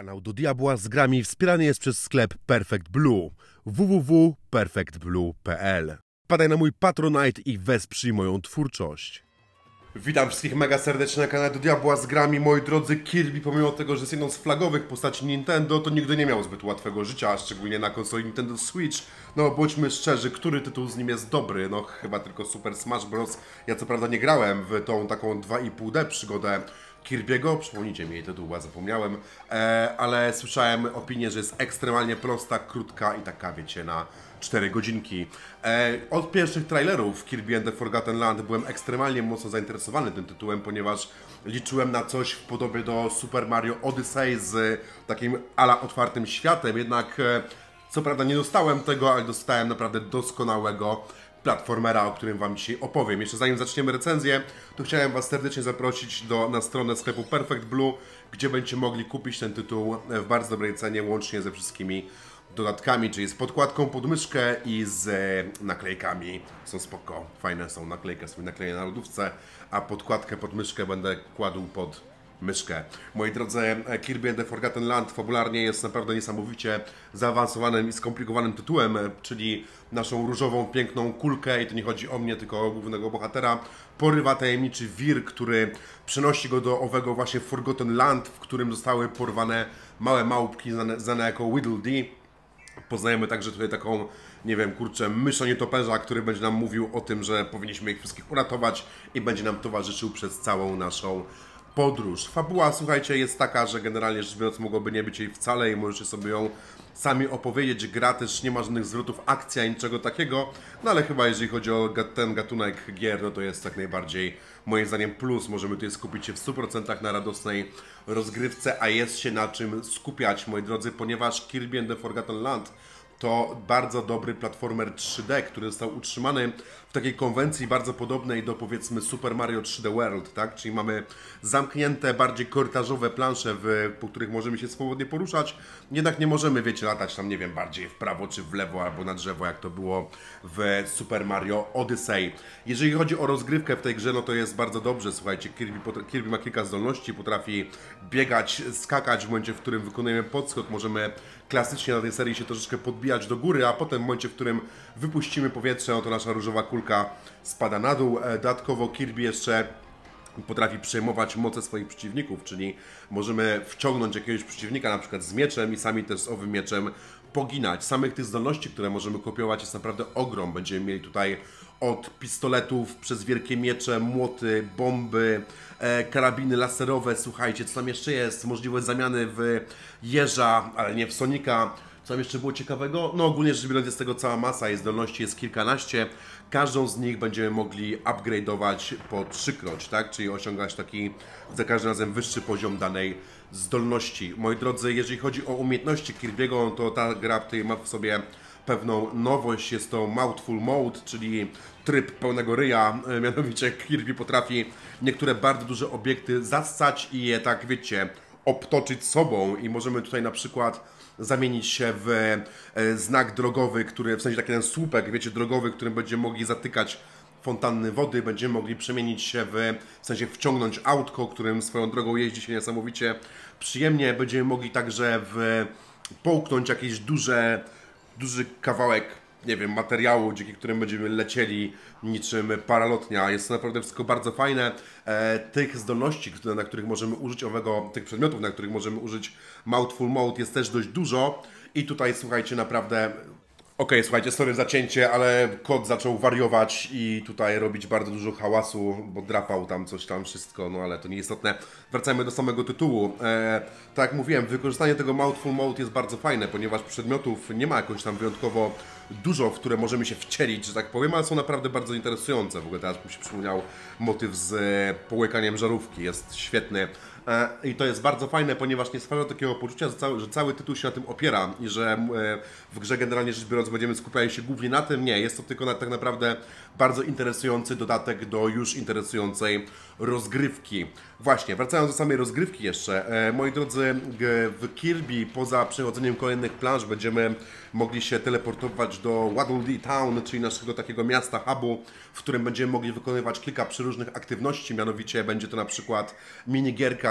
Kanał do diabła z grami wspierany jest przez sklep Perfect Blue www.perfectblue.pl. Wpadaj na mój Patronite i wesprzyj moją twórczość. Witam wszystkich mega serdecznie na kanale do diabła z grami. Moi drodzy, Kirby, pomimo tego, że jest jedną z flagowych postaci Nintendo, to nigdy nie miał zbyt łatwego życia, szczególnie na konsoli Nintendo Switch. No bądźmy szczerzy, który tytuł z nim jest dobry? No chyba tylko Super Smash Bros. Ja co prawda nie grałem w tą taką 2,5D przygodę Kirby'ego, przypomnijcie mi jej tytuł, bo ja zapomniałem, ale słyszałem opinię, że jest ekstremalnie prosta, krótka i taka, wiecie, na 4 godzinki. Od pierwszych trailerów Kirby and the Forgotten Land byłem ekstremalnie mocno zainteresowany tym tytułem, ponieważ liczyłem na coś w podobie do Super Mario Odyssey z takim ala otwartym światem, jednak co prawda nie dostałem tego, ale dostałem naprawdę doskonałego platformera, o którym Wam dzisiaj opowiem. Jeszcze zanim zaczniemy recenzję, to chciałem Was serdecznie zaprosić na stronę sklepu Perfect Blue, gdzie będziecie mogli kupić ten tytuł w bardzo dobrej cenie, łącznie ze wszystkimi dodatkami, czyli z podkładką pod myszkę i z naklejkami. Są spoko, fajne są naklejki, sobie nakleję na lodówce, a podkładkę pod myszkę będę kładł pod myszkę. Moi drodzy, Kirby and the Forgotten Land fabularnie jest naprawdę niesamowicie zaawansowanym i skomplikowanym tytułem, czyli naszą różową, piękną kulkę, i to nie chodzi o mnie, tylko o głównego bohatera, porywa tajemniczy wir, który przenosi go do owego właśnie Forgotten Land, w którym zostały porwane małe małpki znane jako Whittle Dee. Poznajemy także tutaj taką, nie wiem, kurczę, mysza nietoperza, który będzie nam mówił o tym, że powinniśmy ich wszystkich uratować i będzie nam towarzyszył przez całą naszą podróż. Fabuła, słuchajcie, jest taka, że generalnie rzecz biorąc mogłoby nie być jej wcale i możecie sobie ją sami opowiedzieć. Gra też nie ma żadnych zwrotów akcji, ani niczego takiego, no ale chyba jeżeli chodzi o ten gatunek gier, no to jest jak najbardziej moim zdaniem plus. Możemy tutaj skupić się w 100% na radosnej rozgrywce, a jest się na czym skupiać, moi drodzy, ponieważ Kirby and the Forgotten Land to bardzo dobry platformer 3D, który został utrzymany w takiej konwencji bardzo podobnej do, powiedzmy, Super Mario 3D World, tak? Czyli mamy zamknięte, bardziej korytarzowe plansze, po których możemy się swobodnie poruszać, jednak nie możemy, wiecie, latać tam, nie wiem, bardziej w prawo czy w lewo albo na drzewo, jak to było w Super Mario Odyssey. Jeżeli chodzi o rozgrywkę w tej grze, no to jest bardzo dobrze, słuchajcie, Kirby ma kilka zdolności, potrafi biegać, skakać w momencie, w którym wykonujemy podskok, możemy klasycznie na tej serii się troszeczkę podbijać do góry, a potem w momencie, w którym wypuścimy powietrze, no to nasza różowa kulka spada na dół. Dodatkowo Kirby jeszcze potrafi przejmować moce swoich przeciwników, czyli możemy wciągnąć jakiegoś przeciwnika na przykład z mieczem i sami też z owym mieczem poginać. Samych tych zdolności, które możemy kopiować, jest naprawdę ogrom. Będziemy mieli tutaj od pistoletów przez wielkie miecze, młoty, bomby, karabiny laserowe. Słuchajcie, co tam jeszcze jest? Możliwość zamiany w jeża, ale nie w Sonika. Co tam jeszcze było ciekawego? No ogólnie rzecz biorąc jest tego cała masa, jej zdolności jest kilkanaście. Każdą z nich będziemy mogli upgrade'ować po 3-kroć, tak? Czyli osiągać taki za każdym razem wyższy poziom danej zdolności. Moi drodzy, jeżeli chodzi o umiejętności Kirby'ego, to ta gra tutaj ma w sobie pewną nowość. Jest to Mouthful Mode, czyli tryb pełnego ryja. Mianowicie Kirby potrafi niektóre bardzo duże obiekty zassać i je, tak wiecie, obtoczyć sobą, i możemy tutaj na przykład zamienić się w znak drogowy, który, w sensie taki ten słupek, wiecie, drogowy, którym będziemy mogli zatykać fontanny wody, będziemy mogli przemienić się w sensie wciągnąć autko, którym swoją drogą jeździ się niesamowicie przyjemnie, będziemy mogli także połknąć jakiś duży kawałek, nie wiem, materiału, dzięki którym będziemy lecieli niczym paralotnia. Jest to naprawdę wszystko bardzo fajne. Tych zdolności, na których możemy użyć tych przedmiotów, na których możemy użyć Mouthful Mode, jest też dość dużo. I tutaj, słuchajcie, naprawdę... Okej, słuchajcie, sorry za cięcie, ale kod zaczął wariować i tutaj robić bardzo dużo hałasu, bo drapał tam coś tam wszystko, no ale to nieistotne. Wracajmy do samego tytułu. Tak jak mówiłem, wykorzystanie tego Mouthful Mode jest bardzo fajne, ponieważ przedmiotów nie ma jakoś tam wyjątkowo dużo, w które możemy się wcielić, że tak powiem, ale są naprawdę bardzo interesujące. W ogóle teraz mi się przypomniał motyw z połykaniem żarówki, jest świetny. I to jest bardzo fajne, ponieważ nie stwarza takiego poczucia, że cały tytuł się na tym opiera i że w grze generalnie rzecz biorąc będziemy skupiali się głównie na tym. Nie, jest to tylko tak naprawdę bardzo interesujący dodatek do już interesującej rozgrywki. Właśnie, wracając do samej rozgrywki jeszcze, moi drodzy, w Kirby poza przechodzeniem kolejnych planż będziemy mogli się teleportować do Whittle Dee Town, czyli naszego takiego miasta, hubu, w którym będziemy mogli wykonywać kilka przeróżnych aktywności, mianowicie będzie to na przykład minigierka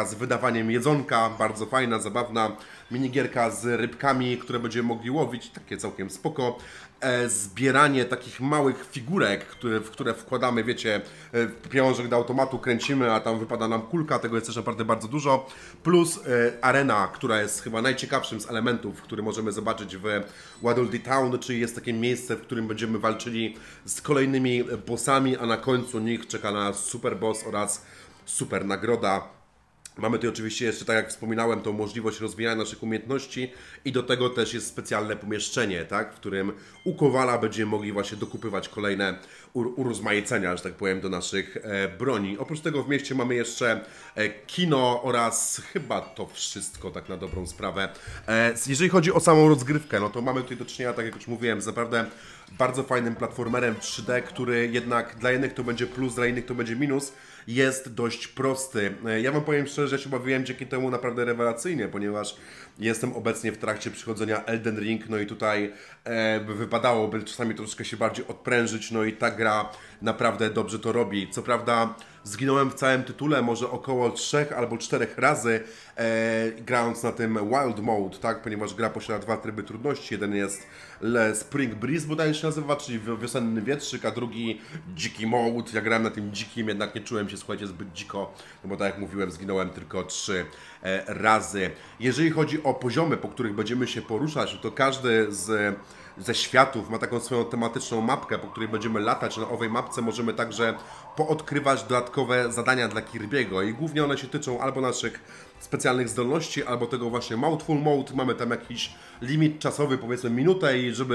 z wydawaniem jedzonka, bardzo fajna, zabawna. Minigierka z rybkami, które będziemy mogli łowić, takie całkiem spoko. Zbieranie takich małych figurek, w które wkładamy, wiecie, pieniążek do automatu, kręcimy, a tam wypada nam kulka, tego jest też naprawdę bardzo dużo. Plus arena, która jest chyba najciekawszym z elementów, który możemy zobaczyć w Waddle Dee Town, czyli jest takie miejsce, w którym będziemy walczyli z kolejnymi bossami, a na końcu nich czeka nas super boss oraz super nagroda. Mamy tu oczywiście jeszcze, tak jak wspominałem, tą możliwość rozwijania naszych umiejętności i do tego też jest specjalne pomieszczenie, tak, w którym u Kowala będziemy mogli właśnie dokupywać kolejne urozmaicenia, że tak powiem, do naszych broni. Oprócz tego w mieście mamy jeszcze kino oraz chyba to wszystko, tak na dobrą sprawę. Jeżeli chodzi o samą rozgrywkę, no to mamy tutaj do czynienia, tak jak już mówiłem, z naprawdę bardzo fajnym platformerem 3D, który jednak dla jednych to będzie plus, dla innych to będzie minus. Jest dość prosty. Ja wam powiem szczerze, że się bawiłem dzięki temu naprawdę rewelacyjnie, ponieważ jestem obecnie w trakcie przychodzenia Elden Ring, no i tutaj wypadałoby czasami troszeczkę się bardziej odprężyć, no i ta gra naprawdę dobrze to robi. Co prawda zginąłem w całym tytule może około 3 albo 4 razy grając na tym Wild Mode, tak? Ponieważ gra posiada 2 tryby trudności. Jeden jest Spring Breeze bodajże się nazywa, czyli wiosenny wietrzyk, a drugi dziki mode. Ja grałem na tym dzikim, jednak nie czułem się, słuchajcie, zbyt dziko, no bo tak jak mówiłem, zginąłem tylko 3 razy. Jeżeli chodzi o poziomy, po których będziemy się poruszać, to każdy ze światów ma taką swoją tematyczną mapkę, po której będziemy latać. Na owej mapce możemy także poodkrywać dodatkowe zadania dla Kirby'ego i głównie one się tyczą albo naszych specjalnych zdolności, albo tego właśnie Mouthful Mode. Mamy tam jakiś limit czasowy, powiedzmy minutę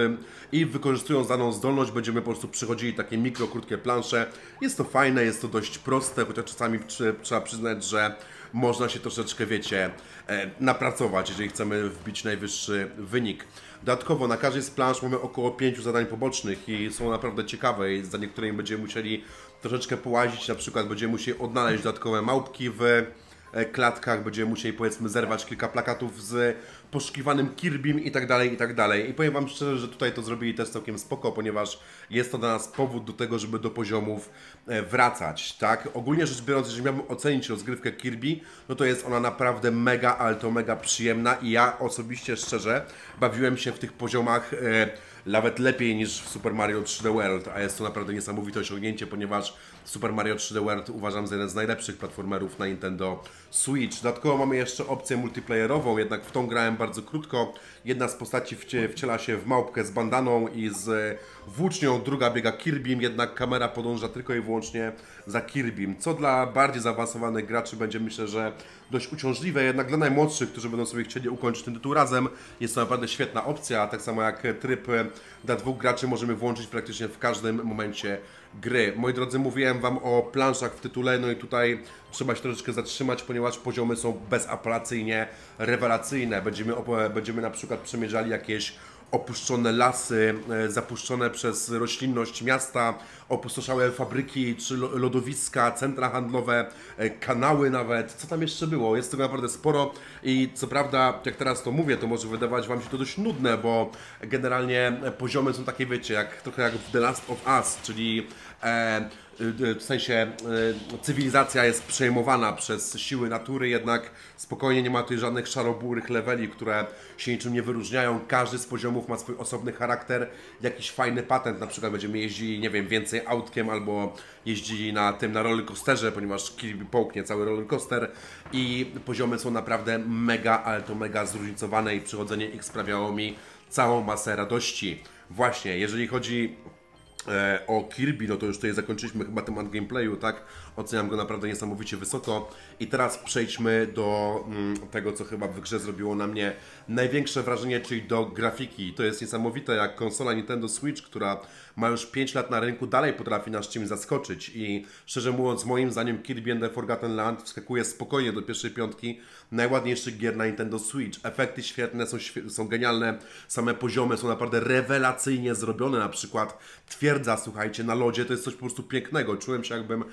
i wykorzystując daną zdolność będziemy po prostu przechodzili takie mikro, krótkie plansze. Jest to fajne, jest to dość proste, chociaż czasami trzeba przyznać, że można się troszeczkę, wiecie, napracować, jeżeli chcemy wbić najwyższy wynik. Dodatkowo na każdej z plansz mamy około 5 zadań pobocznych i są naprawdę ciekawe i za niektórymi będziemy musieli troszeczkę połazić, na przykład będziemy musieli odnaleźć dodatkowe małpki w klatkach, będziemy musieli, powiedzmy, zerwać kilka plakatów z poszukiwanym Kirbym i tak dalej, i tak dalej. I powiem wam szczerze, że tutaj to zrobili też całkiem spoko, ponieważ jest to dla nas powód do tego, żeby do poziomów wracać, tak? Ogólnie rzecz biorąc, jeżeli miałbym ocenić rozgrywkę Kirby, no to jest ona naprawdę mega, ale to mega przyjemna i ja osobiście, szczerze, bawiłem się w tych poziomach nawet lepiej niż w Super Mario 3D World, a jest to naprawdę niesamowite osiągnięcie, ponieważ Super Mario 3D World uważam za jeden z najlepszych platformerów na Nintendo Switch. Dodatkowo mamy jeszcze opcję multiplayerową, jednak w tą grałem bardzo krótko. Jedna z postaci wciela się w małpkę z bandaną i z włócznią, druga biega Kirbym, jednak kamera podąża tylko i wyłącznie za Kirbym, co dla bardziej zaawansowanych graczy będzie, myślę, że dość uciążliwe, jednak dla najmłodszych, którzy będą sobie chcieli ukończyć ten tytuł razem, jest to naprawdę świetna opcja, tak samo jak tryb dla 2 graczy możemy włączyć praktycznie w każdym momencie gry. Moi drodzy, mówiłem wam o planszach w tytule, no i tutaj trzeba się troszeczkę zatrzymać, ponieważ poziomy są bezapelacyjnie rewelacyjne. Będziemy na przykład przemierzali jakieś opuszczone lasy, zapuszczone przez roślinność miasta, opustoszałe fabryki czy lodowiska, centra handlowe, kanały nawet. Co tam jeszcze było? Jest tego naprawdę sporo i co prawda, jak teraz to mówię, to może wydawać wam się to dość nudne, bo generalnie poziomy są takie, wiecie, trochę jak w The Last of Us, czyli w sensie cywilizacja jest przejmowana przez siły natury, jednak spokojnie nie ma tutaj żadnych szaroburych leveli, które się niczym nie wyróżniają. Każdy z poziomów ma swój osobny charakter, jakiś fajny patent, na przykład będziemy jeździli, nie wiem, więcej autkiem albo jeździli na rollercoasterze, ponieważ Kirby połknie cały rollercoaster i poziomy są naprawdę mega, ale to mega zróżnicowane i przechodzenie ich sprawiało mi całą masę radości. Właśnie, jeżeli chodzi o Kirby, no to już tutaj zakończyliśmy chyba temat gameplayu, tak? Oceniam go naprawdę niesamowicie wysoko. I teraz przejdźmy do tego, co chyba w grze zrobiło na mnie największe wrażenie, czyli do grafiki. To jest niesamowite, jak konsola Nintendo Switch, która ma już 5 lat na rynku, dalej potrafi nas czymś zaskoczyć. I szczerze mówiąc, moim zdaniem Kirby and the Forgotten Land wskakuje spokojnie do pierwszej 5 najładniejszych gier na Nintendo Switch. Efekty świetne, są genialne, same poziomy są naprawdę rewelacyjnie zrobione. Na przykład twierdza, słuchajcie, na lodzie to jest coś po prostu pięknego. Czułem się, jakbym chodził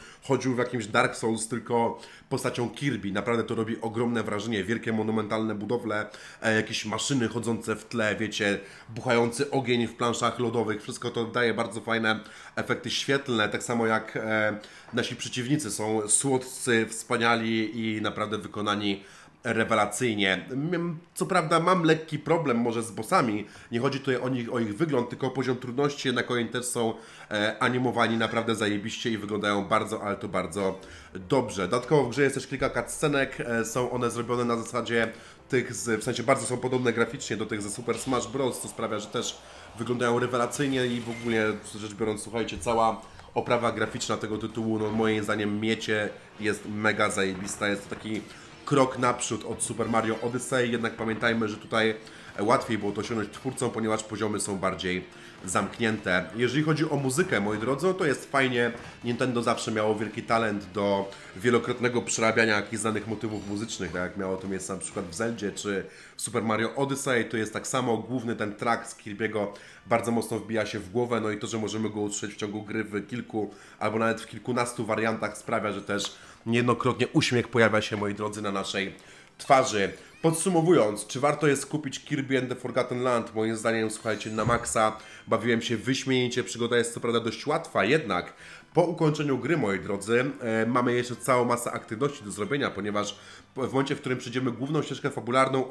chodził w jakimś Dark Souls, tylko postacią Kirby. Naprawdę to robi ogromne wrażenie. Wielkie, monumentalne budowle, jakieś maszyny chodzące w tle, wiecie, buchający ogień w planszach lodowych. Wszystko to daje bardzo fajne efekty świetlne. Tak samo jak nasi przeciwnicy są słodcy, wspaniali i naprawdę wykonani rewelacyjnie. Co prawda mam lekki problem może z bossami, nie chodzi tutaj o ich wygląd, tylko o poziom trudności, jednak oni też są animowani naprawdę zajebiście i wyglądają bardzo, ale to bardzo dobrze. Dodatkowo w grze jest też kilka cutscenek, są one zrobione na zasadzie tych, w sensie bardzo są podobne graficznie do tych ze Super Smash Bros., co sprawia, że też wyglądają rewelacyjnie i w ogóle rzecz biorąc, słuchajcie, cała oprawa graficzna tego tytułu, no moim zdaniem miecie jest mega zajebista, jest to taki krok naprzód od Super Mario Odyssey, jednak pamiętajmy, że tutaj łatwiej było to osiągnąć twórcom, ponieważ poziomy są bardziej zamknięte. Jeżeli chodzi o muzykę, moi drodzy, to jest fajnie. Nintendo zawsze miało wielki talent do wielokrotnego przerabiania jakichś znanych motywów muzycznych, tak jak miało to miejsce na przykład w Zeldzie czy w Super Mario Odyssey, to jest tak samo, główny ten track z Kirby'ego bardzo mocno wbija się w głowę, no i to, że możemy go usłyszeć w ciągu gry w kilku albo nawet w kilkunastu wariantach sprawia, że też niejednokrotnie uśmiech pojawia się, moi drodzy, na naszej twarzy. Podsumowując, czy warto jest kupić Kirby and the Forgotten Land? Moim zdaniem, słuchajcie, na maksa. Bawiłem się wyśmienicie, przygoda jest co prawda dość łatwa, jednak po ukończeniu gry, moi drodzy, mamy jeszcze całą masę aktywności do zrobienia, ponieważ w momencie, w którym przejdziemy główną ścieżkę fabularną,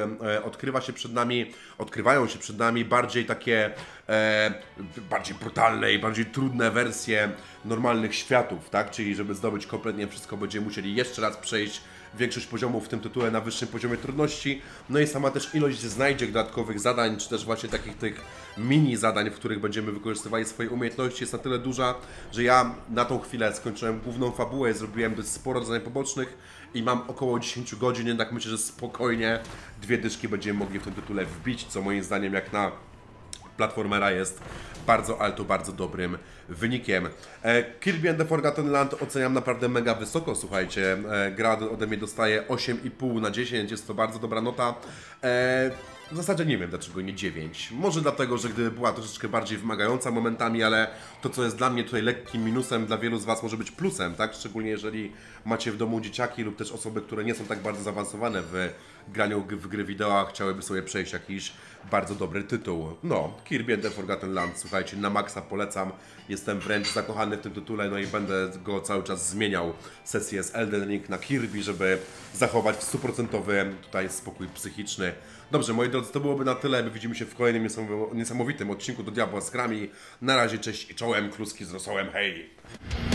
odkrywają się przed nami bardziej takie, bardziej brutalne i bardziej trudne wersje normalnych światów, tak? Czyli żeby zdobyć kompletnie wszystko, będziemy musieli jeszcze raz przejść większość poziomów w tym tytule na wyższym poziomie trudności, no i sama też ilość znajdziek dodatkowych zadań, czy też właśnie takich tych mini zadań, w których będziemy wykorzystywali swoje umiejętności, jest na tyle duża, że ja na tą chwilę skończyłem główną fabułę, zrobiłem dość sporo zadań pobocznych i mam około 10 godzin, jednak myślę, że spokojnie 2 dyszki będziemy mogli w tym tytule wbić, co moim zdaniem jak na platformera jest bardzo, ale to bardzo dobrym wynikiem. Kirby and the Forgotten Land oceniam naprawdę mega wysoko, słuchajcie. Gra ode mnie dostaje 8,5 na 10, jest to bardzo dobra nota. W zasadzie nie wiem dlaczego nie 9. Może dlatego, że gdyby była troszeczkę bardziej wymagająca momentami, ale to co jest dla mnie tutaj lekkim minusem, dla wielu z Was może być plusem, tak? Szczególnie jeżeli macie w domu dzieciaki lub też osoby, które nie są tak bardzo zaawansowane w graniu w gry wideo, a chciałyby sobie przejść jakiś bardzo dobry tytuł. No, Kirby and the Forgotten Land, słuchajcie, na maksa polecam. Jestem wręcz zakochany w tym tytule, no i będę go cały czas zmieniał sesję z Elden Ring na Kirby, żeby zachować w 100% tutaj spokój psychiczny. Dobrze, moi drodzy, to byłoby na tyle. Widzimy się w kolejnym niesamowitym odcinku do Diabła z grami. Na razie, cześć i czołem, kluski z rosołem, hej!